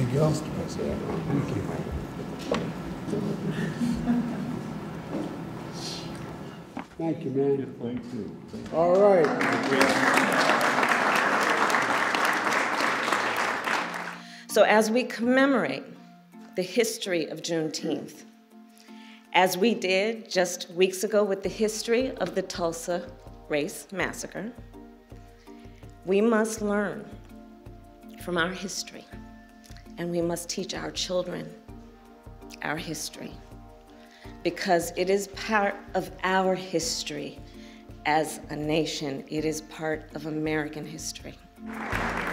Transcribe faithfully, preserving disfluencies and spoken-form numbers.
you go. Thank you. Thank you, man. Thank you. All right. So as we commemorate the history of Juneteenth, as we did just weeks ago with the history of the Tulsa Race Massacre, we must learn from our history, and we must teach our children our history, because it is part of our history as a nation. It is part of American history.